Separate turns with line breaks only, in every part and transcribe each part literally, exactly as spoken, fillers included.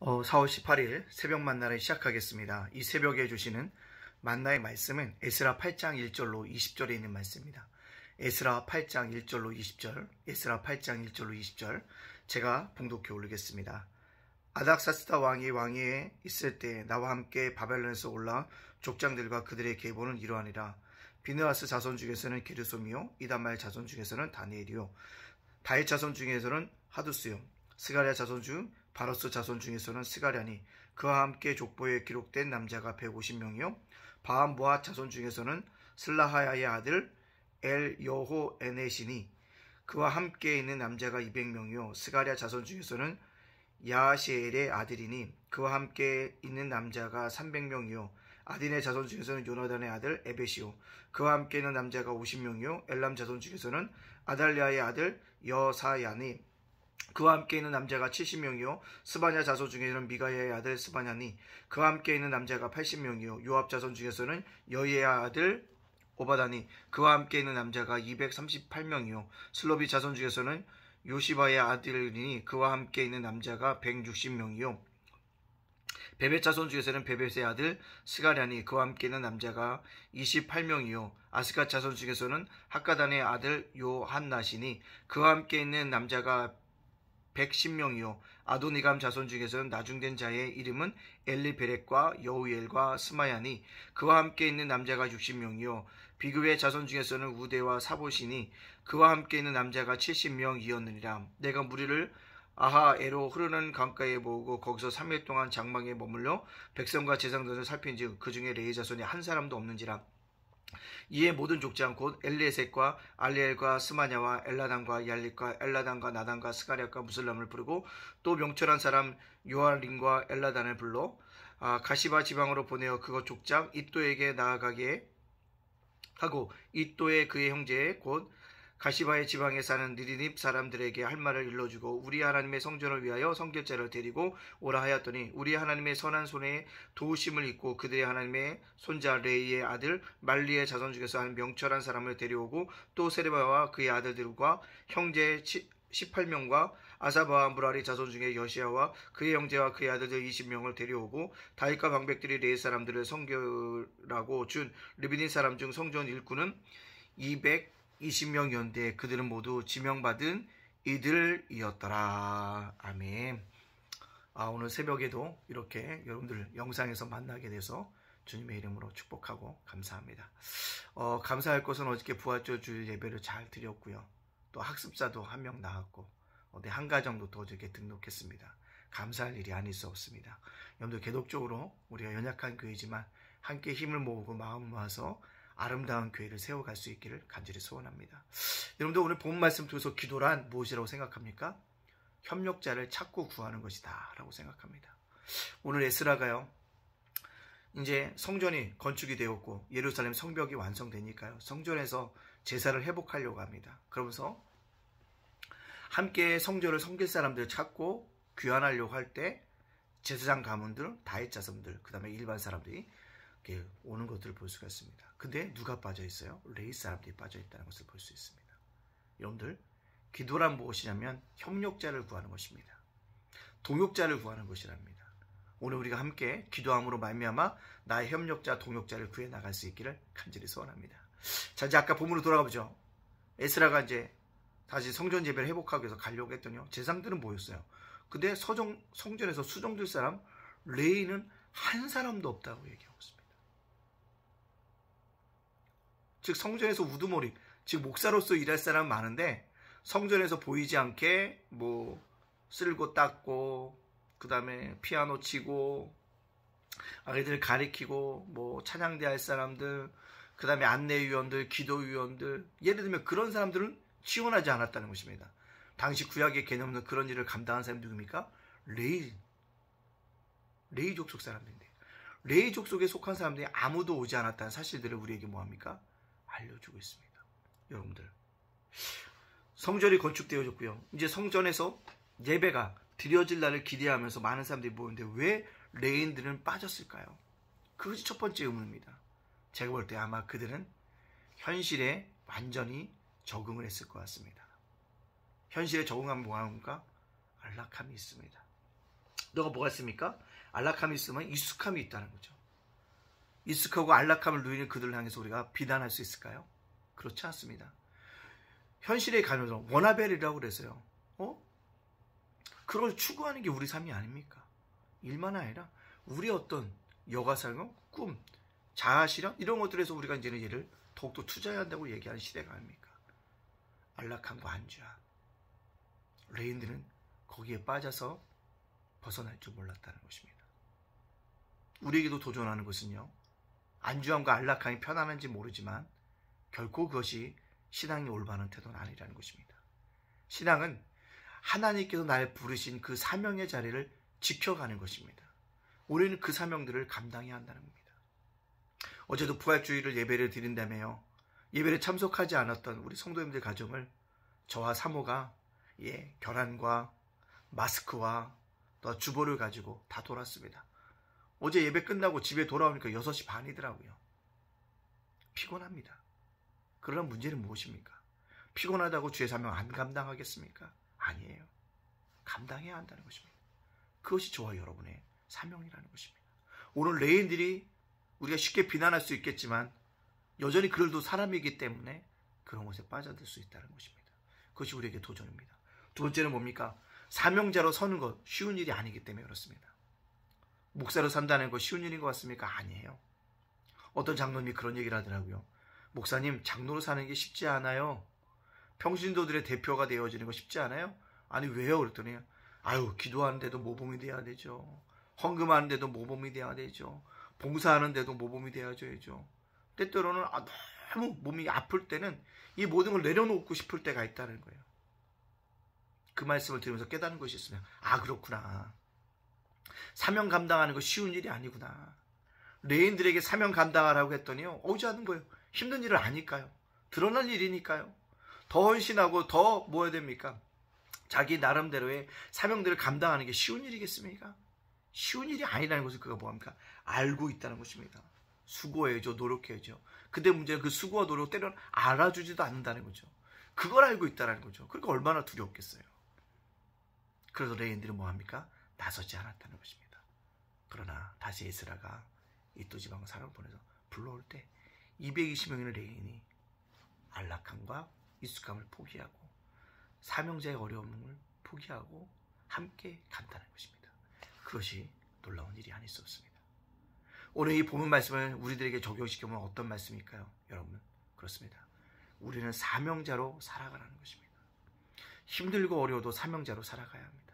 어, 사월 십팔일 새벽 만나를 시작하겠습니다. 이 새벽에 주시는 만나의 말씀은 에스라 팔장 일절로 이십절에 있는 말씀입니다. 에스라 팔장 일절로 이십절, 에스라 팔장 일절로 이십절 제가 봉독해 올리겠습니다. 아닥사스다 왕이 왕위에 있을 때 나와 함께 바벨론에서 올라 족장들과 그들의 계보는 이러하니라. 비느하스 자손 중에서는 게르솜이요, 이단말 자손 중에서는 다니엘이요, 다윗 자손 중에서는 하두스요, 스가랴 자손 중 바로스 자손 중에서는 스가랴니 그와 함께 족보에 기록된 남자가 백오십명이요 바암보아 자손 중에서는 슬라하야의 아들 엘여호에넷이니 그와 함께 있는 남자가 이백명이요 스가랴 자손 중에서는 야시엘의 아들이니 그와 함께 있는 남자가 삼백명이요 아딘의 자손 중에서는 요나단의 아들 에벳이요 그와 함께 있는 남자가 오십명이요 엘람 자손 중에서는 아달랴의 아들 여사야니 그와 함께 있는 남자가 칠십명이요 스바냐 자손 중에서는 미가야의 아들 스바냐니 그와 함께 있는 남자가 팔십명이요 요압 자손 중에서는 여이의 아들 오바다니 그와 함께 있는 남자가 이백삼십팔명이요 슬로비 자손 중에서는 요시바의 아들이니 그와 함께 있는 남자가 백육십명이요 베벳 자손 중에서는 베벳의 아들 스가랴니 그와 함께 있는 남자가 이십팔명이요 아스갓 자손 중에서는 학가단의 아들 요한나시니 그와 함께 있는 남자가 백십명이요 아도니감 자손 중에서는 나중된 자의 이름은 엘리베렉과 여우엘과 스마야니 그와 함께 있는 남자가 육십명이요 비그의 자손 중에서는 우대와 사보시니 그와 함께 있는 남자가 칠십명이었느니라. 내가 무리를 아하에로 흐르는 강가에 모으고 거기서 삼일 동안 장막에 머물러 백성과 제사장들을 살핀즉 그 중에 레위 자손이 한 사람도 없는지라. 이에 모든 족장 곧 엘리에셋과 알리엘과 스마냐와 엘라단과 얄릭과 엘라단과 나단과 스가랴과 무슬람을 부르고 또 명철한 사람 요알림과 엘라단을 불러 아, 가시바 지방으로 보내어 그것 족장 이또에게 나아가게 하고 이또의 그의 형제 곧 가시바의 지방에 사는 느디닙 사람들에게 할 말을 일러주고 우리 하나님의 성전을 위하여 성결자를 데리고 오라 하였더니 우리 하나님의 선한 손에 도우심을 입고 그들의 하나님의 손자 레이의 아들 말리의 자손 중에서 한 명철한 사람을 데려오고 또 세레바와 그의 아들들과 형제 십팔명과 아사바와 무라리 자손 중에 여시야와 그의 형제와 그의 아들들 이십명을 데려오고 다윗과 방백들이 레이 사람들을 성결하고 준 르비닌 사람 중 성전 일꾼은 이백이십명이었는데 그들은 모두 지명받은 이들이었더라. 아멘. 아, 오늘 새벽에도 이렇게 여러분들 영상에서 만나게 돼서 주님의 이름으로 축복하고 감사합니다. 어, 감사할 것은 어저께 부활절 주일 예배를 잘 드렸고요. 또 학습자도 한 명 나왔고 어, 네, 한 가정도 더 어저께 등록했습니다. 감사할 일이 아닐 수 없습니다. 여러분들 계속적으로 우리가 연약한 교회지만 함께 힘을 모으고 마음을 모아서 아름다운 교회를 세워갈 수 있기를 간절히 소원합니다. 여러분들 오늘 본 말씀 통해서 기도란 무엇이라고 생각합니까? 협력자를 찾고 구하는 것이다 라고 생각합니다. 오늘 에스라가요 이제 성전이 건축이 되었고 예루살렘 성벽이 완성되니까요 성전에서 제사를 회복하려고 합니다. 그러면서 함께 성전을 섬길 사람들을 찾고 귀환하려고 할 때 제사장 가문들, 다윗 자손들, 그 다음에 일반 사람들이 오는 것들을 볼 수가 있습니다. 근데 누가 빠져 있어요? 레위 사람들이 빠져 있다는 것을 볼 수 있습니다. 여러분들 기도란 무엇이냐면 협력자를 구하는 것입니다. 동역자를 구하는 것이랍니다. 오늘 우리가 함께 기도함으로 말미암아 나의 협력자, 동역자를 구해 나갈 수 있기를 간절히 소원합니다. 자, 이제 아까 본문으로 돌아가 보죠. 에스라가 이제 다시 성전 예배를 회복하기 위해서 가려고 했더니요 제사장들은 모였어요. 근데 서정, 성전에서 수종들 사람 레위는 한 사람도 없다고 얘기하고 있습니다. 즉 성전에서 우두머리, 즉 목사로서 일할 사람 많은데 성전에서 보이지 않게 뭐 쓸고 닦고 그 다음에 피아노 치고 아이들 가리키고 뭐 찬양대 할 사람들 그 다음에 안내위원들, 기도위원들 예를 들면 그런 사람들은 지원하지 않았다는 것입니다. 당시 구약의 개념은 그런 일을 감당한 사람이 누굽니까? 레위 레위 족속 사람들인데 레위 족속에 속한 사람들이 아무도 오지 않았다는 사실들을 우리에게 뭐합니까? 알려주고 있습니다. 여러분들 성전이 건축되어졌고요. 이제 성전에서 예배가 드려질 날을 기대하면서 많은 사람들이 모이는데 왜 레위인들은 빠졌을까요? 그것이 첫 번째 의문입니다. 제가 볼 때 아마 그들은 현실에 완전히 적응을 했을 것 같습니다. 현실에 적응하면 뭐하는가? 안락함이 있습니다. 너가 뭐가 있습니까? 안락함이 있으면 익숙함이 있다는 거죠. 익숙하고 안락함을 누리는 그들을 향해서 우리가 비난할 수 있을까요? 그렇지 않습니다. 현실에 가면 워나벨이라고 그래서요. 어? 그걸 추구하는 게 우리 삶이 아닙니까? 일만 아니라 우리 어떤 여가생활, 꿈, 자아실현 이런 것들에서 우리가 이제는 얘를 더욱더 투자해야 한다고 얘기하는 시대가 아닙니까? 안락함과 안주함. 레인들은 거기에 빠져서 벗어날 줄 몰랐다는 것입니다. 우리에게도 도전하는 것은요. 안주함과 안락함이 편안한지 모르지만 결코 그것이 신앙이 올바른 태도는 아니라는 것입니다. 신앙은 하나님께서 날 부르신 그 사명의 자리를 지켜가는 것입니다. 우리는 그 사명들을 감당해야 한다는 겁니다. 어제도 부활주일을 예배를 드린다며요. 예배를 참석하지 않았던 우리 성도님들 가정을 저와 사모가 예, 결함과 마스크와 또 주보를 가지고 다 돌았습니다. 어제 예배 끝나고 집에 돌아오니까 여섯 시 반이더라고요. 피곤합니다. 그러나 문제는 무엇입니까? 피곤하다고 주의 사명 안 감당하겠습니까? 아니에요. 감당해야 한다는 것입니다. 그것이 저와 여러분의 사명이라는 것입니다. 오늘 레인들이 우리가 쉽게 비난할 수 있겠지만 여전히 그들도 사람이기 때문에 그런 것에 빠져들 수 있다는 것입니다. 그것이 우리에게 도전입니다. 두 번째는 뭡니까? 사명자로 서는 것 쉬운 일이 아니기 때문에 그렇습니다. 목사로 산다는 거 쉬운 일인 것 같습니까? 아니에요. 어떤 장로님이 그런 얘기를 하더라고요. 목사님, 장로로 사는 게 쉽지 않아요. 평신도들의 대표가 되어지는 거 쉽지 않아요? 아니 왜요? 그랬더니 아유 기도하는데도 모범이 돼야 되죠. 헌금하는데도 모범이 돼야 되죠. 봉사하는데도 모범이 되어야죠. 때때로는 아, 너무 몸이 아플 때는 이 모든 걸 내려놓고 싶을 때가 있다는 거예요. 그 말씀을 들으면서 깨닫는 것이 있으면 아 그렇구나. 사명 감당하는 거 쉬운 일이 아니구나. 레인들에게 사명 감당하라고 했더니요. 오지 않는 거예요. 힘든 일을 아니까요. 드러날 일이니까요. 더 헌신하고 더 뭐 해야 됩니까? 자기 나름대로의 사명들을 감당하는 게 쉬운 일이겠습니까? 쉬운 일이 아니라는 것을 그가 뭐합니까? 알고 있다는 것입니다. 수고해야죠. 노력해야죠. 근데 문제는 그 수고와 노력 때로는 알아주지도 않는다는 거죠. 그걸 알고 있다는 거죠. 그러니까 얼마나 두렵겠어요. 그래서 레인들은 뭐합니까? 나서지 않았다는 것입니다. 그러나 다시 에스라가 이또 지방 사람을 보내서 불러올 때 이백이십 명의 레인이 안락함과 익숙함을 포기하고 사명자의 어려움을 포기하고 함께 간다는 것입니다. 그것이 놀라운 일이 아닐 수 없습니다. 오늘 이 본문 말씀을 우리들에게 적용시켜보면 어떤 말씀일까요? 여러분 그렇습니다. 우리는 사명자로 살아가라는 것입니다. 힘들고 어려워도 사명자로 살아가야 합니다.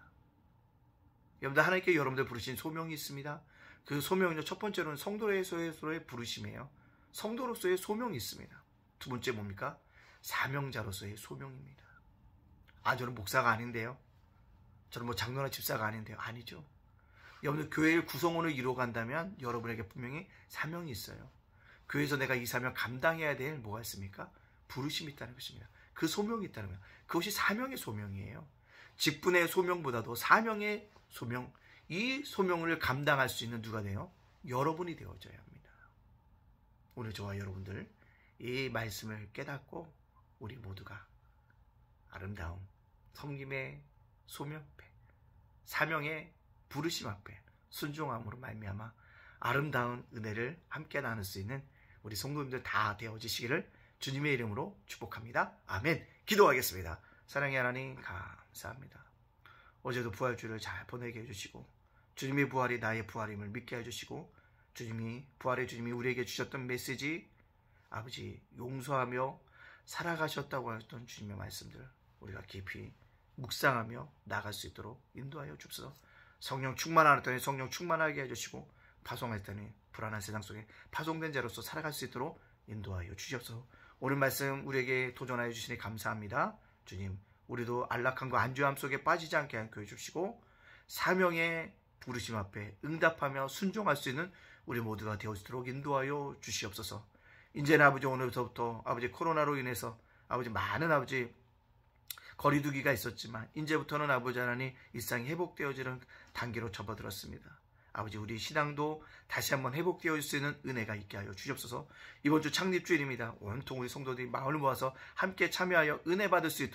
여러분들 하나님께 여러분들 부르신 소명이 있습니다. 그 소명은요, 첫 번째로는 성도로서의 부르심이에요. 성도로서의 소명이 있습니다. 두 번째 뭡니까? 사명자로서의 소명입니다. 아 저는 목사가 아닌데요. 저는 뭐 장로나 집사가 아닌데요. 아니죠. 여러분들 교회의 구성원을 이루어간다면 여러분에게 분명히 사명이 있어요. 교회에서 내가 이 사명 감당해야 될 뭐가 있습니까? 부르심이 있다는 것입니다. 그 소명이 있다는 거예요. 그것이 사명의 소명이에요. 직분의 소명보다도 사명의 소명, 이 소명을 감당할 수 있는 누가 돼요? 여러분이 되어져야 합니다. 오늘 저와 여러분들 이 말씀을 깨닫고 우리 모두가 아름다운 성김의 소명 앞에 사명의 부르심 앞에 순종함으로 말미암아 아름다운 은혜를 함께 나눌 수 있는 우리 성도님들 다 되어지시기를 주님의 이름으로 축복합니다. 아멘. 기도하겠습니다. 사랑의 하나님 감사합니다. 어제도 부활주를 잘 보내게 해주시고 주님의 부활이 나의 부활임을 믿게 해주시고 주님이 부활의 주님이 우리에게 주셨던 메시지 아버지 용서하며 살아가셨다고 하셨던 주님의 말씀들 우리가 깊이 묵상하며 나갈 수 있도록 인도하여 주옵소서. 성령 충만하였더니 성령 충만하게 해주시고 파송했더니 불안한 세상 속에 파송된 자로서 살아갈 수 있도록 인도하여 주시옵소서. 오늘 말씀 우리에게 도전하여 주시니 감사합니다. 주님 우리도 안락함과 안주함 속에 빠지지 않게 하여 주시고 사명의 부르심 앞에 응답하며 순종할 수 있는 우리 모두가 되어지도록 인도하여 주시옵소서. 이제는 아버지 오늘부터 아버지 코로나로 인해서 아버지 많은 아버지 거리두기가 있었지만 이제부터는 아버지 하나님 일상이 회복되어지는 단계로 접어들었습니다. 아버지 우리 신앙도 다시 한번 회복되어질 수 있는 은혜가 있게 하여 주시옵소서. 이번 주 창립주일입니다. 온통 우리 성도들이 마음을 모아서 함께 참여하여 은혜 받을 수 있도록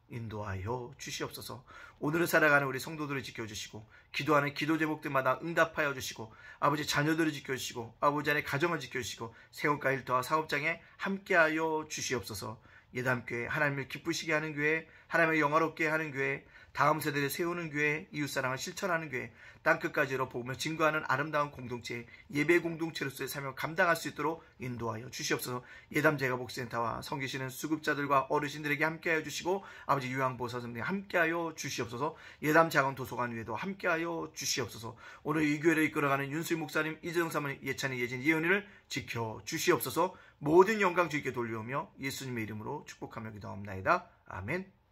인도하여 주시옵소서. 오늘을 살아가는 우리 성도들을 지켜주시고 기도하는 기도 제목들마다 응답하여 주시고 아버지 자녀들을 지켜주시고 아버지 안에 가정을 지켜주시고 세원가 일터와 사업장에 함께하여 주시옵소서. 예담교회, 하나님을 기쁘시게 하는 교회, 하나님을 영화롭게 하는 교회, 다음 세대를 세우는 교회, 이웃사랑을 실천하는 교회, 땅끝까지 이뤄보며 증거하는 아름다운 공동체, 예배 공동체로서의 삶을 감당할 수 있도록 인도하여 주시옵소서. 예담제가복센터와 섬기시는 수급자들과 어르신들에게 함께하여 주시고 아버지 유양보호사님들에게 함께하여 주시옵소서. 예담자원도서관 외에도 함께하여 주시옵소서. 오늘 이 교회를 이끌어가는 윤수희 목사님, 이재정 사모님, 예찬이, 예진, 예은이를 지켜주시옵소서. 모든 영광 주님께 돌려오며 예수님의 이름으로 축복하며 기도합나이다. 아멘.